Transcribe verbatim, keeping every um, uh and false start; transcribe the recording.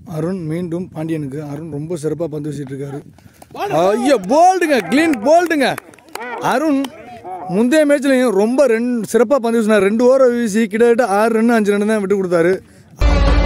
அருண் மீண்டும் பாண்டியனுக்கு. அருண் ரொம்ப சிறப்பாக பந்து வீசிட்டு இருக்காரு. ஐயோ போல்டுங்க, கிளீன் போல்டுங்க. அருண் முந்தைய மேட்ச்லையும் ரொம்ப ரெண்டு சிறப்பாக பந்து வீசினார். ரெண்டு ஓவர் வீசி கிட்டத்தட்ட ஆறு ரன் அஞ்சு ரன் தான் விட்டு கொடுத்தாரு.